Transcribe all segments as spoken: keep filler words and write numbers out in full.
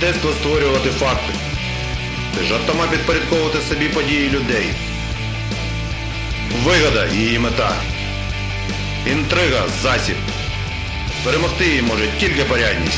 Мистецтво створювати факти. Жартома підпорядковувати собі події людей. Вигода – її мета. Інтрига – засіб. Перемогти її може тільки порядність.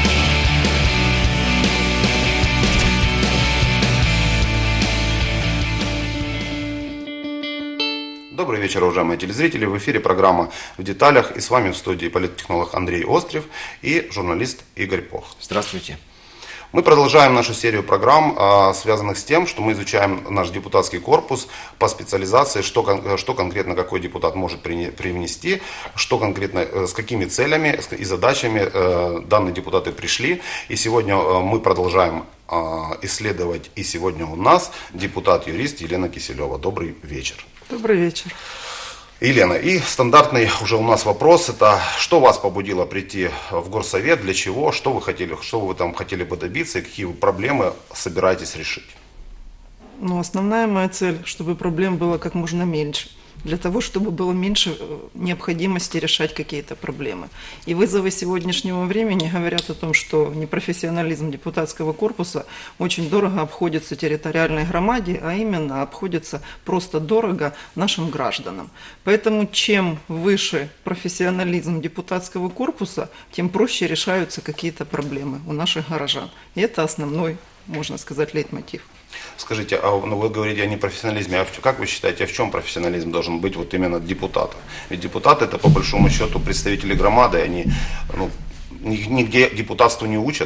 Добрый вечер, уважаемые телезрители. В эфире программа «В деталях». И с вами в студии политтехнолог Андрей Острев и журналист Игорь Пох. Здравствуйте. Мы продолжаем нашу серию программ, связанных с тем, что мы изучаем наш депутатский корпус по специализации, что, что конкретно какой депутат может привнести, что конкретно, с какими целями и задачами данные депутаты пришли. И сегодня мы продолжаем исследовать. И сегодня у нас депутат-юрист Елена Киселева. Добрый вечер. Добрый вечер. Елена, и стандартный уже у нас вопрос, это что вас побудило прийти в горсовет, для чего, что вы хотели, что вы там хотели бы добиться и какие вы проблемы собираетесь решить? Ну, основная моя цель, чтобы проблем было как можно меньше. Для того, чтобы было меньше необходимости решать какие-то проблемы. И вызовы сегодняшнего времени говорят о том, что непрофессионализм депутатского корпуса очень дорого обходится территориальной громаде, а именно обходится просто дорого нашим гражданам. Поэтому чем выше профессионализм депутатского корпуса, тем проще решаются какие-то проблемы у наших горожан. И это основной, можно сказать, лейтмотив. Скажите, а ну, вы говорите о непрофессионализме, а как вы считаете, а в чем профессионализм должен быть вот именно депутата? Ведь депутаты это по большому счету представители громады, они ну, нигде депутатству не учат.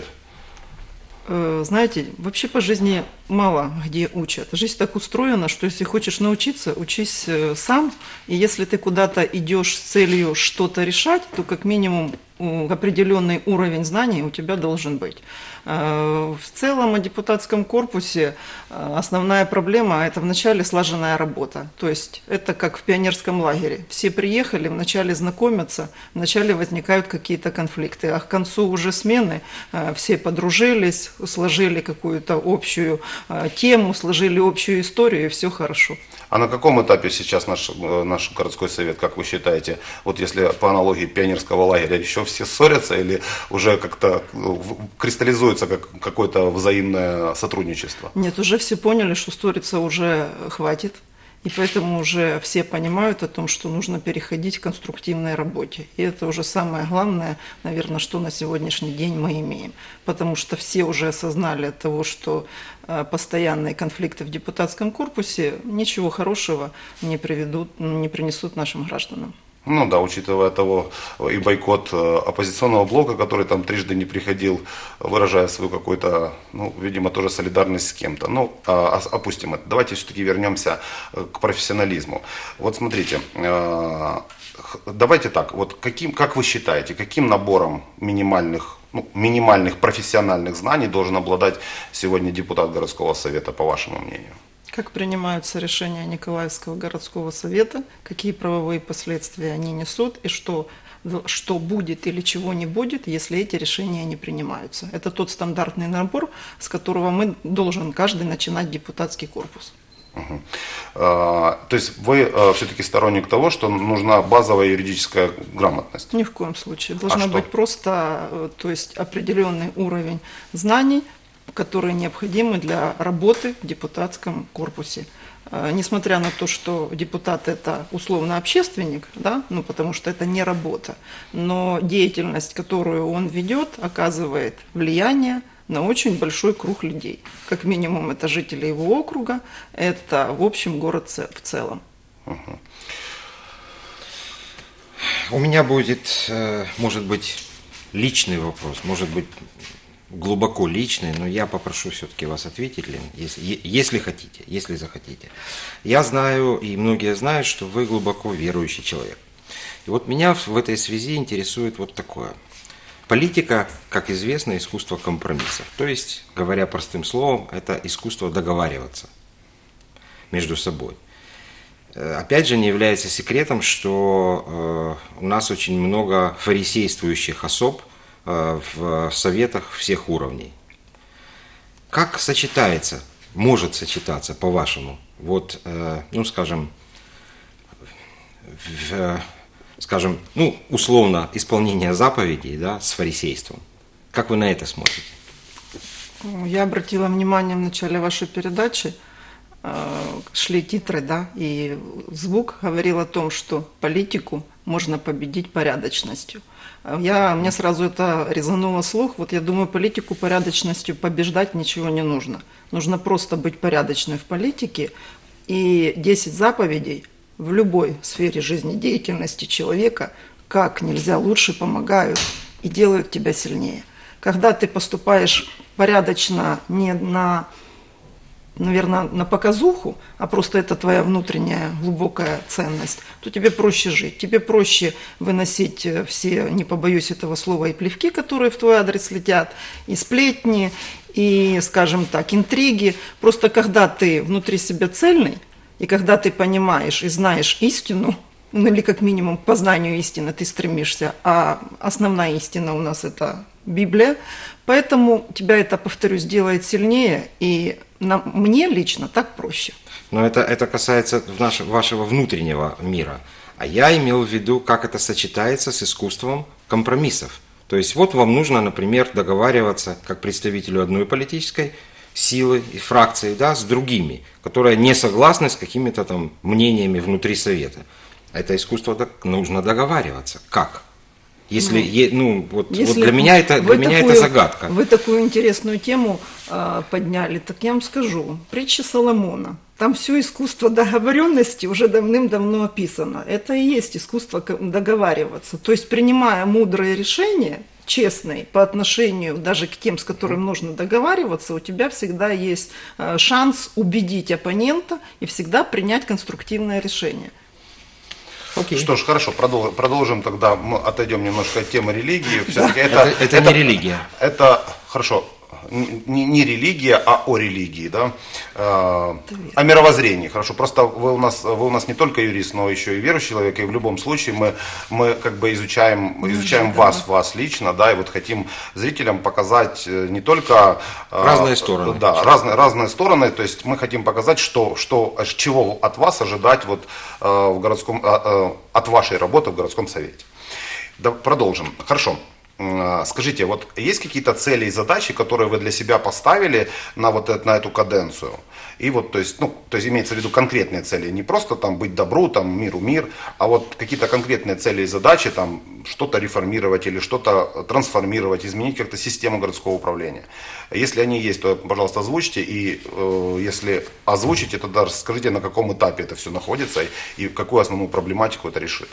Знаете, вообще по жизни мало где учат. Жизнь так устроена, что если хочешь научиться, учись сам. И если ты куда-то идешь с целью что-то решать, то как минимум определенный уровень знаний у тебя должен быть. В целом о депутатском корпусе основная проблема – это вначале слаженная работа. То есть это как в пионерском лагере. Все приехали, вначале знакомятся, вначале возникают какие-то конфликты, а к концу уже смены все подружились, сложили какую-то общую тему, сложили общую историю, и все хорошо. А на каком этапе сейчас наш, наш городской совет, как вы считаете, вот если по аналогии пионерского лагеря, еще все ссорятся или уже как-то кристаллизуется как какое-то взаимное сотрудничество? Нет, уже все поняли, что ссориться уже хватит. И поэтому уже все понимают о том, что нужно переходить к конструктивной работе. И это уже самое главное, наверное, что на сегодняшний день мы имеем. Потому что все уже осознали от того, что постоянные конфликты в депутатском корпусе ничего хорошего не приведут, не принесут нашим гражданам. Ну да, учитывая того и бойкот оппозиционного блока, который там трижды не приходил, выражая свою какую-то, ну, видимо, тоже солидарность с кем-то. Ну, опустим это. Давайте все-таки вернемся к профессионализму. Вот смотрите, давайте так, вот каким, как вы считаете, каким набором минимальных, ну, минимальных профессиональных знаний должен обладать сегодня депутат городского совета, по вашему мнению? Как принимаются решения Николаевского городского совета, какие правовые последствия они несут и что, что будет или чего не будет, если эти решения не принимаются. Это тот стандартный набор, с которого мы должен каждый начинать депутатский корпус. Угу. А, то есть вы а, все-таки сторонник того, что нужна базовая юридическая грамотность? Ни в коем случае. Должна а быть просто, то есть определенный уровень знаний, которые необходимы для работы в депутатском корпусе. Несмотря на то, что депутат это условно общественник, да, ну, потому что это не работа, но деятельность, которую он ведет, оказывает влияние на очень большой круг людей. Как минимум это жители его округа, это в общем город в целом. Угу. У меня будет, может быть, личный вопрос, может быть, глубоко личный, но я попрошу все-таки вас ответить, Лен, если, если хотите, если захотите. Я знаю, и многие знают, что вы глубоко верующий человек. И вот меня в этой связи интересует вот такое. Политика, как известно, искусство компромиссов. То есть, говоря простым словом, это искусство договариваться между собой. Опять же, не является секретом, что у нас очень много фарисействующих особ в советах всех уровней. Как сочетается, может сочетаться, по-вашему, вот, ну, скажем, в, скажем, ну, условно, исполнение заповедей, да, с фарисейством? Как вы на это смотрите? Я обратила внимание в начале вашей передачи, шли титры, да, и звук говорил о том, что политику можно победить порядочностью. Я, мне сразу это резануло слух. Вот я думаю, политику порядочностью побеждать ничего не нужно. Нужно просто быть порядочной в политике. И десять заповедей в любой сфере жизнедеятельности человека как нельзя лучше помогают и делают тебя сильнее. Когда ты поступаешь порядочно не на, наверное, на показуху, а просто это твоя внутренняя глубокая ценность, то тебе проще жить. Тебе проще выносить все, не побоюсь этого слова, и плевки, которые в твой адрес летят, и сплетни, и, скажем так, интриги. Просто когда ты внутри себя цельный, и когда ты понимаешь и знаешь истину, ну или как минимум к познанию истины ты стремишься, а основная истина у нас это Библия, поэтому тебя это, повторюсь, делает сильнее, и нам, мне лично так проще. Но это, это касается нашего, вашего внутреннего мира. А я имел в виду, как это сочетается с искусством компромиссов. То есть вот вам нужно, например, договариваться как представителю одной политической силы и фракции, да, с другими, которые не согласны с какими-то там мнениями внутри совета. Это искусство нужно договариваться. Как? Если, ну, ну вот, если вот для меня это для меня такую, это загадка. Вы такую интересную тему э, подняли, так я вам скажу. Притча Соломона. Там все искусство договоренности уже давным-давно описано. Это и есть искусство договариваться. То есть, принимая мудрые решения, честные по отношению даже к тем, с которым нужно договариваться, у тебя всегда есть э, шанс убедить оппонента и всегда принять конструктивное решение. Okay. Что ж, хорошо, продолжим, продолжим тогда, мы отойдем немножко от темы религии. Все-таки это, это, это, это не религия. Это, хорошо, не, не религия, а о религии, да? Э, о мировоззрении, хорошо. Просто вы у нас, вы у нас не только юрист, но еще и верующий человек, и в любом случае мы, мы как бы изучаем, изучаем mm-hmm. вас, вас лично, да, и вот хотим зрителям показать не только... Разные стороны. Да, разные, разные стороны, то есть мы хотим показать, что, что, чего от вас ожидать вот, в городском, от вашей работы в городском совете. Да, продолжим. Хорошо. Скажите, вот есть какие-то цели и задачи, которые вы для себя поставили на, вот это, на эту каденцию? И вот, то есть, ну, то есть имеется в виду конкретные цели, не просто там быть добру, там миру мир, а вот какие-то конкретные цели и задачи, там что-то реформировать или что-то трансформировать, изменить как-то систему городского управления. Если они есть, то, пожалуйста, озвучьте, и э, если озвучите, то даже скажите, на каком этапе это все находится и, и какую основную проблематику это решит.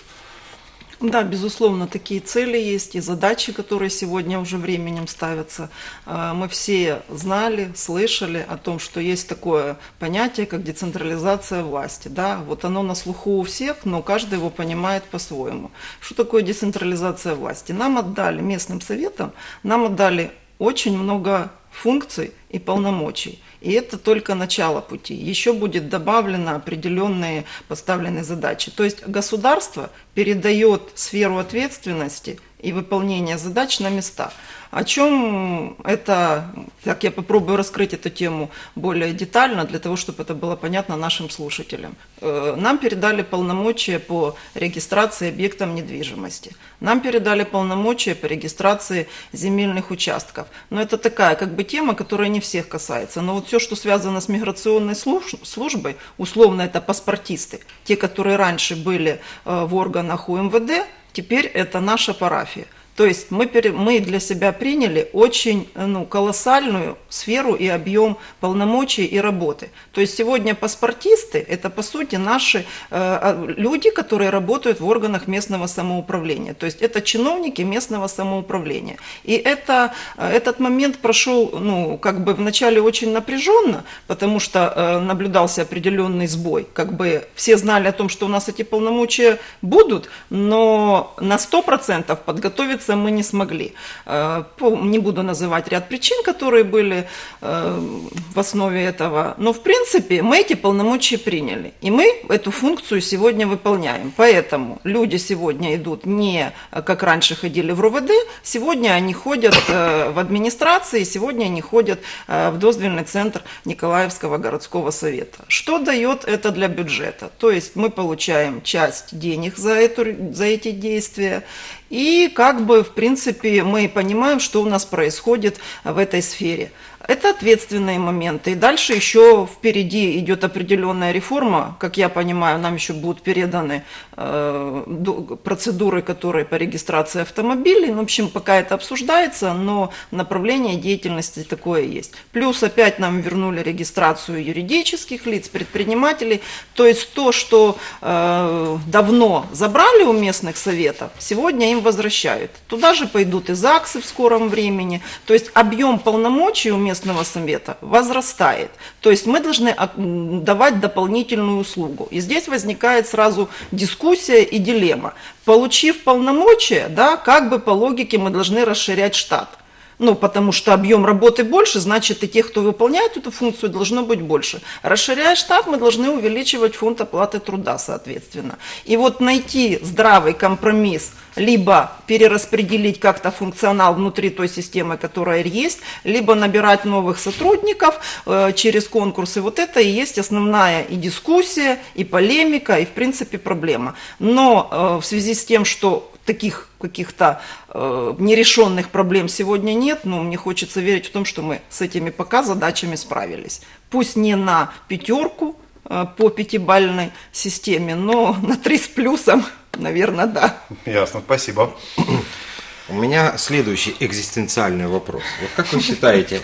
Да, безусловно, такие цели есть и задачи, которые сегодня уже временем ставятся. Мы все знали, слышали о том, что есть такое понятие, как децентрализация власти. Да, вот оно на слуху у всех, но каждый его понимает по-своему. Что такое децентрализация власти? Нам отдали, местным советам, нам отдали очень много функций и полномочий. И это только начало пути. Еще будет добавлено определенные поставленные задачи. То есть государство передает сферу ответственности и выполнения задач на места. О чем это, так я попробую раскрыть эту тему более детально, для того, чтобы это было понятно нашим слушателям. Нам передали полномочия по регистрации объектов недвижимости. Нам передали полномочия по регистрации земельных участков. Но это такая как бы тема, которая не всех касается. Но вот все, что связано с миграционной службой, условно это паспортисты, те, которые раньше были в органах У Эм Вэ Дэ, теперь это наша парафия. То есть мы, мы для себя приняли очень ну, колоссальную сферу и объем полномочий и работы. То есть сегодня паспортисты – это по сути наши э, люди, которые работают в органах местного самоуправления. То есть это чиновники местного самоуправления. И это, этот момент прошел ну, как бы вначале очень напряженно, потому что э, наблюдался определенный сбой. Как бы все знали о том, что у нас эти полномочия будут, но на сто процентов подготовиться мы не смогли. Не буду называть ряд причин, которые были в основе этого, но в принципе мы эти полномочия приняли, и мы эту функцию сегодня выполняем. Поэтому люди сегодня идут не как раньше ходили в Ро Вэ Дэ, сегодня они ходят в администрации, сегодня они ходят в дозвельный центр Николаевского городского совета. Что дает это для бюджета? То есть мы получаем часть денег за, эту, за эти действия, и как бы, в принципе, мы понимаем, что у нас происходит в этой сфере. Это ответственные моменты. И дальше еще впереди идет определенная реформа. Как я понимаю, нам еще будут переданы э, процедуры, которые по регистрации автомобилей. Ну, в общем, пока это обсуждается, но направление деятельности такое есть. Плюс опять нам вернули регистрацию юридических лиц, предпринимателей. То есть то, что э, давно забрали у местных советов, сегодня им возвращают. Туда же пойдут и ЗАГСы в скором времени. То есть объем полномочий у местного совета возрастает. То есть мы должны давать дополнительную услугу. И здесь возникает сразу дискуссия и дилемма. Получив полномочия, да, как бы по логике мы должны расширять штат. Ну, потому что объем работы больше, значит, и тех, кто выполняет эту функцию, должно быть больше. Расширяя штат, мы должны увеличивать фонд оплаты труда, соответственно. И вот найти здравый компромисс, либо перераспределить как-то функционал внутри той системы, которая есть, либо набирать новых сотрудников э, через конкурсы. Вот это и есть основная и дискуссия, и полемика, и, в принципе, проблема. Но э, в связи с тем, что таких каких-то э, нерешенных проблем сегодня нет, но мне хочется верить в том, что мы с этими пока задачами справились. Пусть не на пятерку э, по пятибалльной системе, но на три с плюсом, наверное, да. Ясно, спасибо. У меня следующий экзистенциальный вопрос. Вот как вы считаете,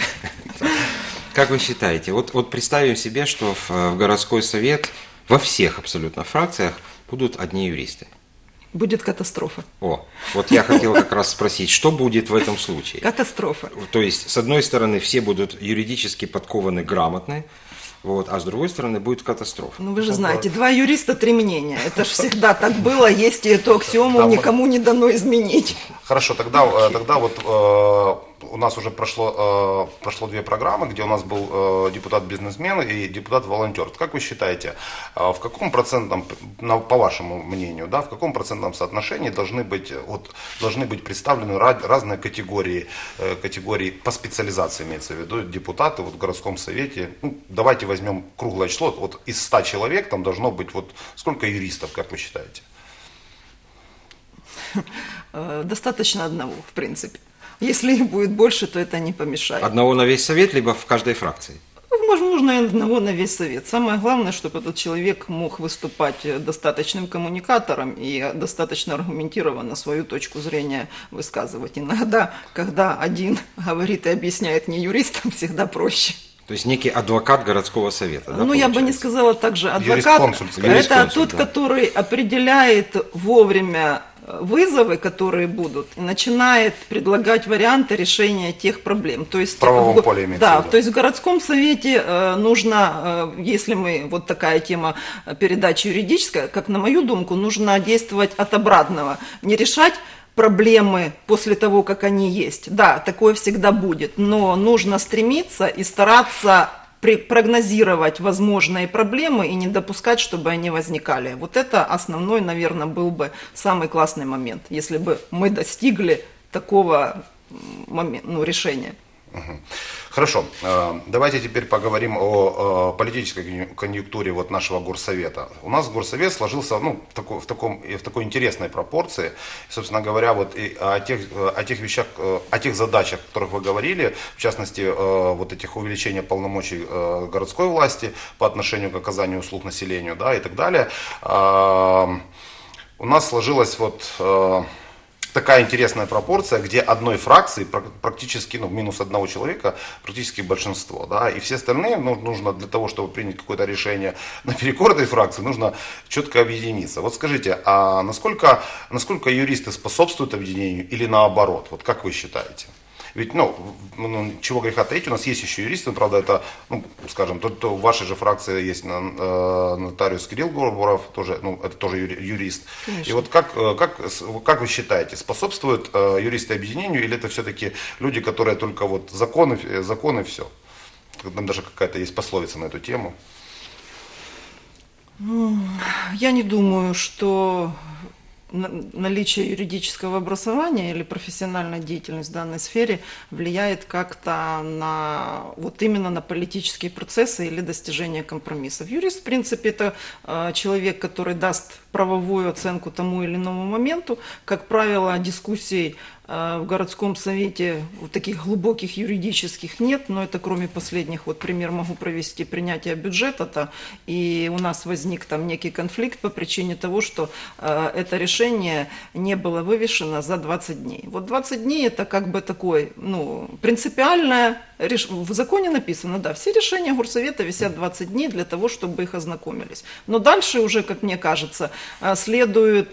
как вы считаете, вот, вот представим себе, что в, в городской совет во всех абсолютно фракциях будут одни юристы. Будет катастрофа. О, вот я хотел как раз спросить, что будет в этом случае? Катастрофа. То есть, с одной стороны, все будут юридически подкованы, грамотны, вот, а с другой стороны, будет катастрофа. Ну, вы же знаете, два юриста, три мнения. Это же всегда так было, есть и эту аксиому никому не дано изменить. Хорошо, тогда, тогда вот э, у нас уже прошло, э, прошло две программы, где у нас был э, депутат-бизнесмен и депутат-волонтер. Как вы считаете, э, в каком процентном, на, по вашему мнению, да, в каком процентном соотношении должны быть, вот, должны быть представлены разные категории, э, категории по специализации, имеется в виду, депутаты вот, в городском совете? Ну, давайте возьмем круглое число, вот из ста человек там должно быть, вот сколько юристов, как вы считаете? Достаточно одного, в принципе. Если их будет больше, то это не помешает. Одного на весь совет, либо в каждой фракции? Возможно, и одного на весь совет. Самое главное, чтобы этот человек мог выступать достаточным коммуникатором и достаточно аргументированно свою точку зрения высказывать. Иногда, когда один говорит и объясняет не юристам, всегда проще. То есть некий адвокат городского совета, да? Ну, я бы не сказала также адвокат. Юрисконсульт. Это Юрисконсульт, тот, да. который определяет вовремя вызовы, которые будут, и начинает предлагать варианты решения тех проблем. То есть, в правовом в, поле имеется да, в виду. то есть в городском совете э, нужно, э, если мы, вот такая тема передачи юридическая, как на мою думку, нужно действовать от обратного. Не решать проблемы после того, как они есть. Да, такое всегда будет, но нужно стремиться и стараться прогнозировать возможные проблемы и не допускать, чтобы они возникали. Вот это основной, наверное, был бы самый классный момент, если бы мы достигли такого момента, ну, решения. Хорошо, давайте теперь поговорим о политической конъюнктуре вот нашего горсовета. У нас горсовет сложился, ну, в, такой, в, таком, в такой интересной пропорции. Собственно говоря, вот и о, тех, о тех вещах, о тех задачах, о которых вы говорили, в частности, вот этих увеличения полномочий городской власти по отношению к оказанию услуг населению, да, и так далее. У нас сложилась вот такая интересная пропорция, где одной фракции практически, ну, минус одного человека, практически большинство, да, и все остальные, ну, нужно для того, чтобы принять какое-то решение наперекор этой фракции, нужно четко объединиться. Вот скажите, а насколько, насколько юристы способствуют объединению или наоборот, вот как вы считаете? Ведь, ну, ну, чего греха таить, у нас есть еще юристы, правда, это, ну, скажем, то, то в вашей же фракции есть э, нотариус Кирилл Горбуров, тоже, ну, это тоже юрист. Конечно. И вот как, как, как вы считаете, способствуют э, юристы объединению, или это все-таки люди, которые только вот законы, законы, все? Там даже какая-то есть пословица на эту тему. Я не думаю, что наличие юридического образования или профессиональная деятельность в данной сфере влияет как-то на, вот именно на политические процессы или достижение компромиссов. Юрист, в принципе, это э, человек, который даст правовую оценку тому или иному моменту. Как правило, дискуссий в городском совете вот таких глубоких юридических нет, но это кроме последних, вот пример могу провести, принятия бюджета-то, и у нас возник там некий конфликт по причине того, что э, это решение не было вывешено за двадцать дней. Вот двадцать дней это как бы такой, ну, принципиальное, в законе написано, да, все решения горсовета висят двадцать дней для того, чтобы их ознакомились. Но дальше уже, как мне кажется, следует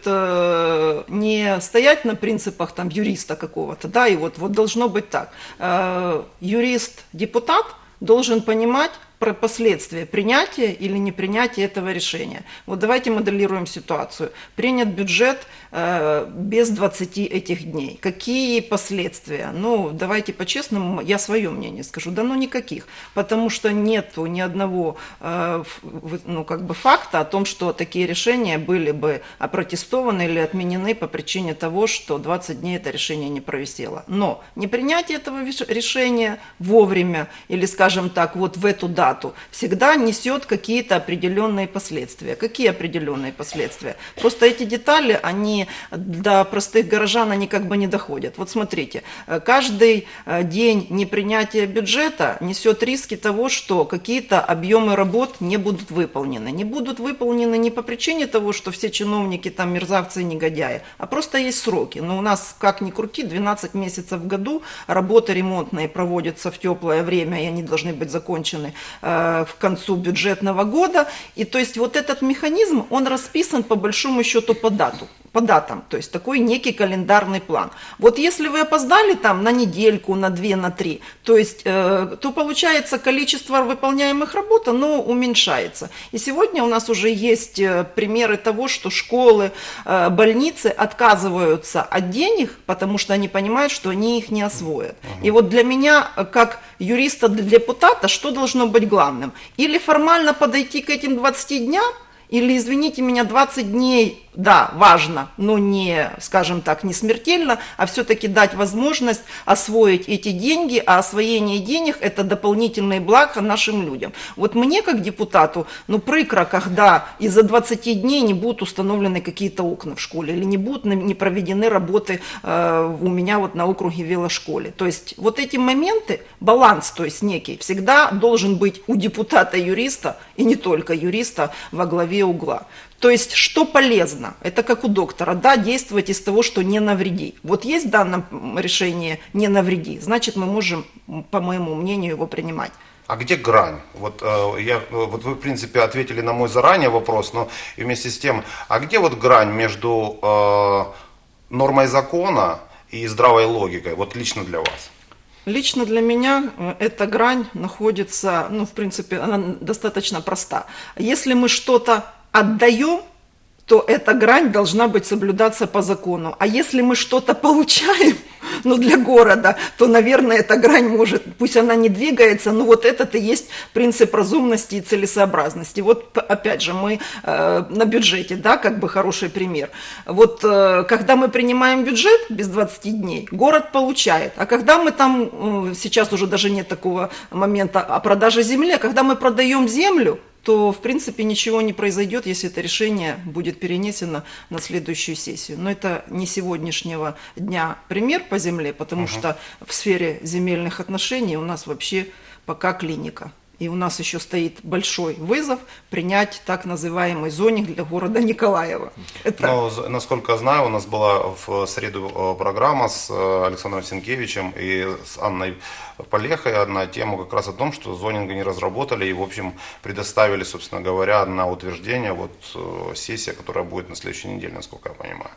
э, не стоять на принципах там юриста какого-то, да, и вот, вот должно быть так. Э, юрист-депутат должен понимать про последствия принятия или непринятия этого решения. Вот давайте моделируем ситуацию. Принят бюджет э, без двадцати этих дней. Какие последствия? Ну, давайте по-честному, я свое мнение скажу. Да ну никаких. Потому что нету ни одного э, ну, как бы факта о том, что такие решения были бы опротестованы или отменены по причине того, что двадцать дней это решение не провисело. Но непринятие этого решения вовремя или, скажем так, вот в эту дату всегда несет какие-то определенные последствия. Какие определенные последствия? Просто эти детали, они до простых горожан, они как бы не доходят. Вот смотрите, каждый день непринятия бюджета несет риски того, что какие-то объемы работ не будут выполнены. Не будут выполнены не по причине того, что все чиновники там мерзавцы и негодяи, а просто есть сроки. Но у нас, как ни крути, двенадцать месяцев в году работы ремонтные проводятся в теплое время, и они должны быть закончены в концу бюджетного года. И то есть вот этот механизм, он расписан по большому счету по дату, по датам, то есть такой некий календарный план. Вот если вы опоздали там на недельку, на две, на три, то есть, э, то получается количество выполняемых работ, оно уменьшается. И сегодня у нас уже есть примеры того, что школы, э, больницы отказываются от денег, потому что они понимают, что они их не освоят. И вот для меня, как юриста, депутата, что должно быть главным? Или формально подойти к этим двадцати дням, или, извините меня, двадцать дней, да, важно, но не, скажем так, не смертельно, а все-таки дать возможность освоить эти деньги, а освоение денег – это дополнительные блага нашим людям. Вот мне, как депутату, ну, прикро, когда из-за двадцати дней не будут установлены какие-то окна в школе, или не будут не проведены работы э, у меня вот на округе велошколе. То есть вот эти моменты, баланс, то есть некий, всегда должен быть у депутата-юриста, и не только юриста, во главе угла. То есть, что полезно? Это как у доктора, да, действовать из того, что не навреди. Вот есть в данном решении не навреди, значит, мы можем, по моему мнению, его принимать. А где грань? Вот, э, я, вот вы, в принципе, ответили на мой заранее вопрос, но и вместе с тем, а где вот грань между э, нормой закона и здравой логикой, вот лично для вас? Лично для меня эта грань находится, ну, в принципе, она достаточно проста. Если мы что-то отдаем, то эта грань должна быть соблюдаться по закону. А если мы что-то получаем, ну, для города, то, наверное, эта грань может, пусть она не двигается, но вот этот и есть принцип разумности и целесообразности. Вот, опять же, мы э, на бюджете, да, как бы хороший пример. Вот, э, когда мы принимаем бюджет без двадцати дней, город получает. А когда мы там, э, сейчас уже даже нет такого момента о продаже земли, а когда мы продаем землю, то, в принципе, ничего не произойдет, если это решение будет перенесено на следующую сессию. Но это не сегодняшнего дня пример по земле, потому uh-huh. что в сфере земельных отношений у нас вообще пока клиника. И у нас еще стоит большой вызов принять так называемый зонинг для города Николаева. Это... Но, насколько я знаю, у нас была в среду программа с Александром Сенкевичем и с Анной Полехой на тему как раз о том, что зонинга не разработали и, в общем, предоставили, собственно говоря, на утверждение вот сессия, которая будет на следующей неделе, насколько я понимаю.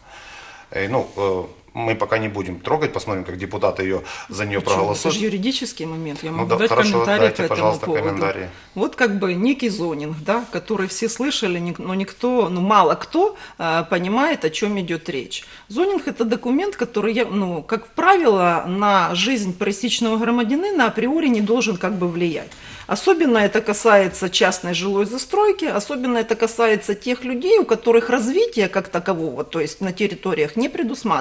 И, ну, мы пока не будем трогать, посмотрим, как депутаты ее за нее Почему? проголосуют. Это же юридический момент, я могу ну, да, дать хорошо, комментарий дайте, по этому пожалуйста, поводу. Комментарий. Вот как бы некий зонинг, да, который все слышали, но никто, ну мало кто э, понимает, о чем идет речь. Зонинг – это документ, который, ну, как правило, на жизнь пересечного громадянина априори не должен как бы влиять. Особенно это касается частной жилой застройки, особенно это касается тех людей, у которых развитие как такового, то есть на территориях не предусматривается.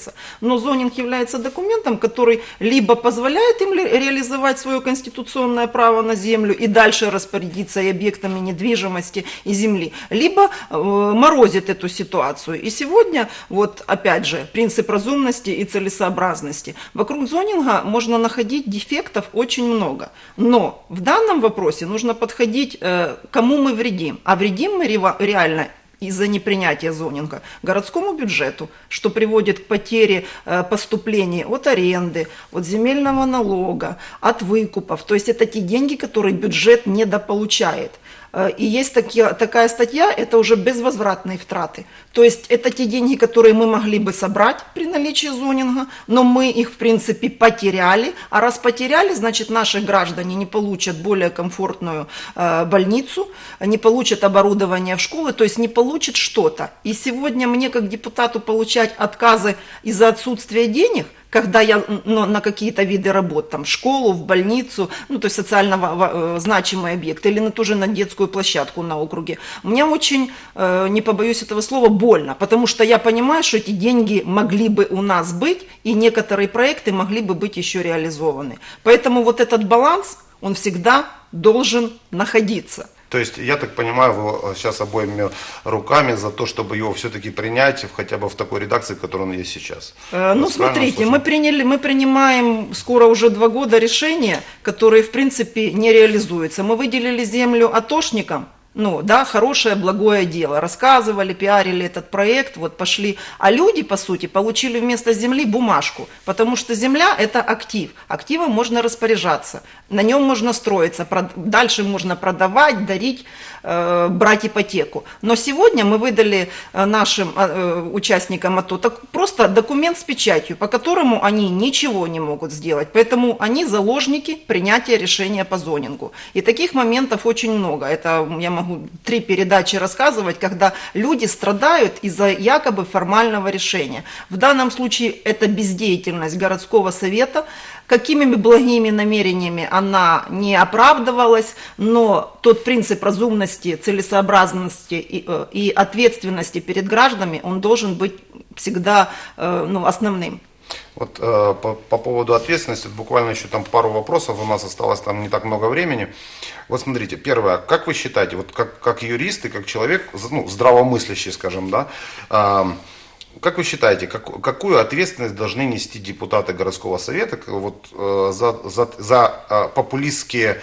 находятся. Но зонинг является документом, который либо позволяет им реализовать свое конституционное право на землю и дальше распорядиться и объектами недвижимости и земли, либо э, морозит эту ситуацию. И сегодня, вот опять же, принцип разумности и целесообразности. Вокруг зонинга можно находить дефектов очень много. Но в данном вопросе нужно подходить, э, кому мы вредим. А вредим мы реально из-за непринятия зонинга городскому бюджету, что приводит к потере э, поступлений от аренды, от земельного налога, от выкупов. То есть это те деньги, которые бюджет недополучает. И есть такие, такая статья, это уже безвозвратные втраты. То есть это те деньги, которые мы могли бы собрать при наличии зонинга, но мы их в принципе потеряли. А раз потеряли, значит наши граждане не получат более комфортную э, больницу, не получат оборудование в школы, то есть не получат что-то. И сегодня мне как депутату получать отказы из-за отсутствия денег, когда я ну, на какие-то виды работ, там, в школу, в больницу, ну, то есть социально значимый объект, или на ту же на детскую площадку на округе, мне очень, э, не побоюсь этого слова, больно, потому что я понимаю, что эти деньги могли бы у нас быть, и некоторые проекты могли бы быть еще реализованы. Поэтому вот этот баланс, он всегда должен находиться. То есть, я так понимаю, вы сейчас обоими руками за то, чтобы его все-таки принять хотя бы в такой редакции, в которой он есть сейчас. Э, ну, смотрите, мы, приняли, мы принимаем скоро уже два года решения, которые, в принципе, не реализуются. Мы выделили землю атошникам. Ну, да, хорошее, благое дело. Рассказывали, пиарили этот проект, вот пошли. А люди, по сути, получили вместо земли бумажку, потому что земля – это актив. Активом можно распоряжаться, на нем можно строиться, дальше можно продавать, дарить, э, брать ипотеку. Но сегодня мы выдали нашим э, участникам АТО так, просто документ с печатью, по которому они ничего не могут сделать. Поэтому они заложники принятия решения по зонингу. И таких моментов очень много. Это я могу могу три передачи рассказывать, когда люди страдают из-за якобы формального решения. В данном случае это бездеятельность городского совета. Какими бы благими намерениями она не оправдывалась, но тот принцип разумности, целесообразности и, и ответственности перед гражданами, он должен быть всегда ну, основным. Вот э, по, по поводу ответственности, буквально еще там пару вопросов, у нас осталось там не так много времени. Вот смотрите, первое, как вы считаете, вот как, как юрист и как человек, ну, здравомыслящий, скажем, да, э, как вы считаете, как, какую ответственность должны нести депутаты городского совета вот, э, за, за, за э, популистские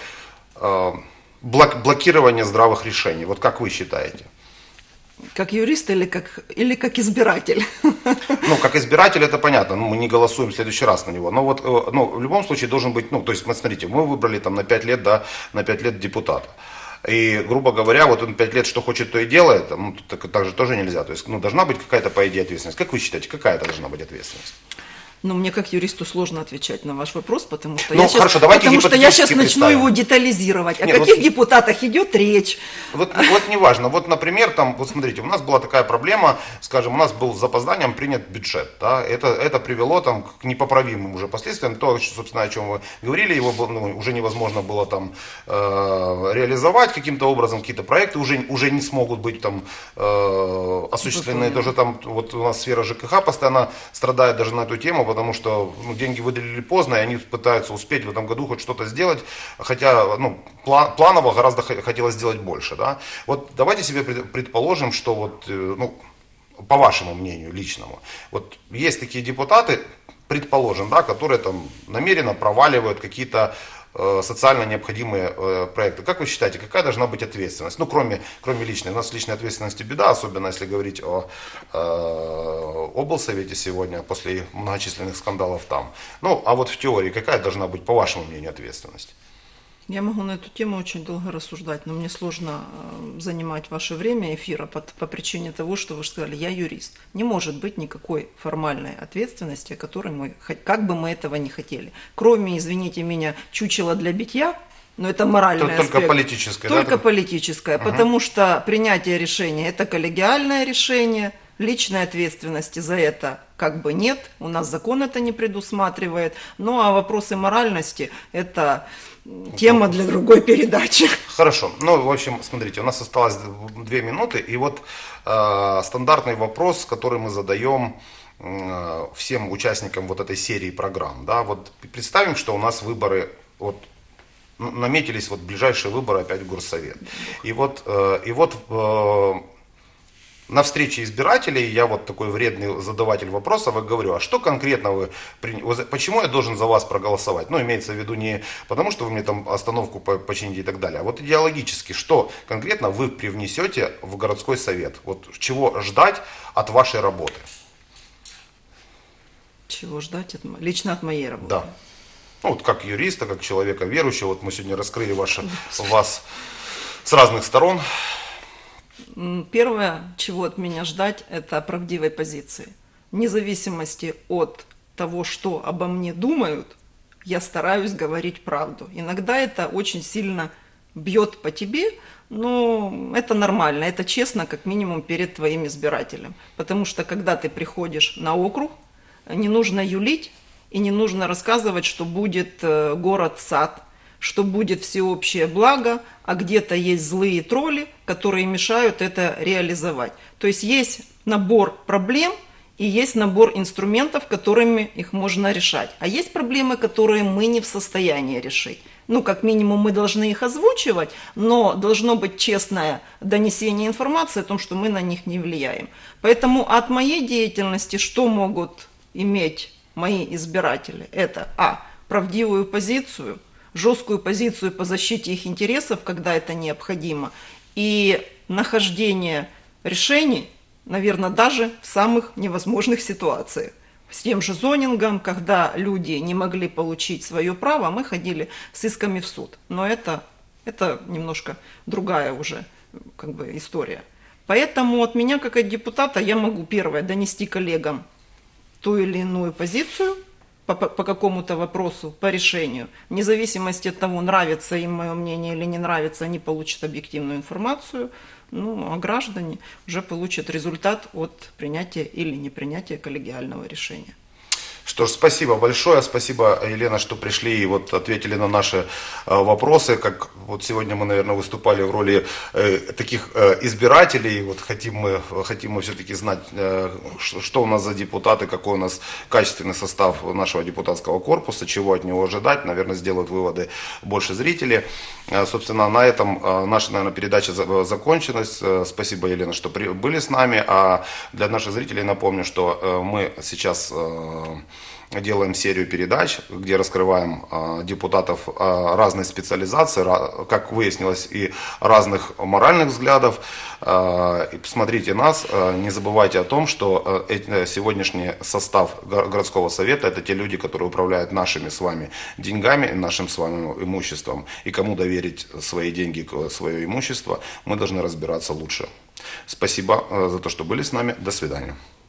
э, блок, блокирование здравых решений? Вот как вы считаете? Как юрист или как, или как избиратель? Ну, как избиратель это понятно, ну, мы не голосуем в следующий раз на него. Но вот ну, в любом случае должен быть, ну, то есть, смотрите, мы выбрали там на пять лет, да, на пять лет депутата. И, грубо говоря, вот он пять лет что хочет, то и делает, ну, так, так же тоже нельзя. То есть, ну, должна быть какая-то, по идее, ответственность. Как вы считаете, какая это должна быть ответственность? Ну, мне как юристу сложно отвечать на ваш вопрос, потому что, ну, я, хорошо, сейчас, потому что я сейчас начну представим. его детализировать. О Нет, каких вот, депутатах идет речь? Вот, вот не важно. Вот, например, там, вот смотрите, у нас была такая проблема, скажем, у нас был с запозданием принят бюджет. Да, это, это привело там, к непоправимым уже последствиям. То, собственно, о чем вы говорили, его ну, уже невозможно было там э, реализовать каким-то образом, какие-то проекты уже, уже не смогут быть там э, осуществлены. Тоже там, вот у нас сфера ЖКХ постоянно страдает даже на эту тему, потому что ну, деньги выделили поздно, и они пытаются успеть в этом году хоть что-то сделать, хотя ну, план, планово гораздо хотелось сделать больше. Да? Вот давайте себе предположим, что вот, ну, по вашему мнению личному, вот есть такие депутаты, предположим, да, которые там намеренно проваливают какие-то э, социально необходимые э, проекты. Как вы считаете, какая должна быть ответственность? Ну, кроме, кроме личной. У нас с личной ответственностью беда, особенно если говорить о э, облсовете сегодня, после многочисленных скандалов там. Ну, а вот в теории, какая должна быть, по вашему мнению, ответственность? Я могу на эту тему очень долго рассуждать, но мне сложно занимать ваше время эфира по, по причине того, что вы сказали, я юрист. Не может быть никакой формальной ответственности, которой мы, как бы мы этого не хотели. Кроме, извините меня, чучела для битья, но это моральный Только аспект. политическое. Только да? политическое, угу. Потому что принятие решения – это коллегиальное решение, личной ответственности за это как бы нет, у нас закон это не предусматривает. Ну а вопросы моральности – это тема для другой передачи. Хорошо. Ну, в общем, смотрите, у нас осталось две минуты, и вот э, стандартный вопрос, который мы задаем всем участникам вот этой серии программ. Да, вот представим, что у нас выборы, вот, наметились вот ближайшие выборы опять в Горсовет. И вот, и вот на встрече избирателей я вот такой вредный задаватель вопросов и говорю, а что конкретно вы, почему я должен за вас проголосовать? Ну, имеется в виду не потому, что вы мне там остановку почините и так далее, а вот идеологически, что конкретно вы привнесете в городской совет? Вот чего ждать от вашей работы? Чего ждать от, лично от моей работы? Да. Ну, вот как юриста, как человека верующего, вот мы сегодня раскрыли ваше, вас с разных сторон. Первое, чего от меня ждать, это правдивой позиции. Вне зависимости от того, что обо мне думают, я стараюсь говорить правду. Иногда это очень сильно бьет по тебе, но это нормально, это честно, как минимум, перед твоим избирателем. Потому что, когда ты приходишь на округ, не нужно юлить и не нужно рассказывать, что будет город-сад, что будет всеобщее благо, а где-то есть злые тролли, которые мешают это реализовать. То есть есть набор проблем и есть набор инструментов, которыми их можно решать. А есть проблемы, которые мы не в состоянии решить. Ну, как минимум, мы должны их озвучивать, но должно быть честное донесение информации о том, что мы на них не влияем. Поэтому от моей деятельности что могут иметь мои избиратели? Это а. правдивую позицию, жесткую позицию по защите их интересов, когда это необходимо, и нахождение решений, наверное, даже в самых невозможных ситуациях. С тем же зонингом, когда люди не могли получить свое право, мы ходили с исками в суд. Но это, это немножко другая уже как бы история. Поэтому от меня, как от депутата, я могу, первое, донести коллегам ту или иную позицию, по, по какому-то вопросу, по решению. Вне зависимости от того, нравится им мое мнение или не нравится, они получат объективную информацию. Ну, а граждане уже получат результат от принятия или непринятия коллегиального решения. Что ж, спасибо большое, спасибо, Елена, что пришли и вот ответили на наши э, вопросы. Как вот сегодня мы, наверное, выступали в роли э, таких э, избирателей. Вот хотим мы, хотим мы все-таки знать, э, что у нас за депутаты, какой у нас качественный состав нашего депутатского корпуса, чего от него ожидать. Наверное, сделают выводы больше зрителей. Э, собственно, на этом э, наша, наверное, передача закончилась. Э, спасибо, Елена, что при, были с нами. А для наших зрителей напомню, что э, мы сейчас... Э, делаем серию передач, где раскрываем э, депутатов э, разной специализации, ra- как выяснилось, и разных моральных взглядов. Э, и посмотрите нас, э, не забывайте о том, что э, сегодняшний состав городского совета — это те люди, которые управляют нашими с вами деньгами, нашим с вами имуществом. И кому доверить свои деньги, свое имущество, мы должны разбираться лучше. Спасибо э, за то, что были с нами. До свидания.